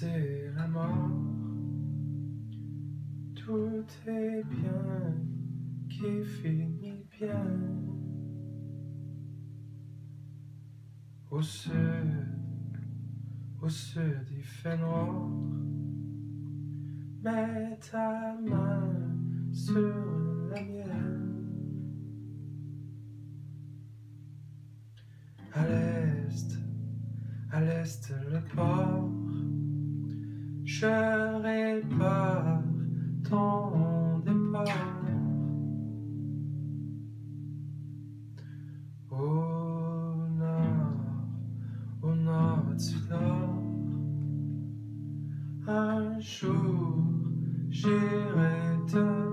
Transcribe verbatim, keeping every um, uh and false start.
c'est la mort. Tout est bien qui finit bien. Au sud, au sud il fait noir. Mets ta main sur la mienne. À l'est, à l'est le port. Je répare ton départ. Au nord, au nord tu dors. Un jour j'irai te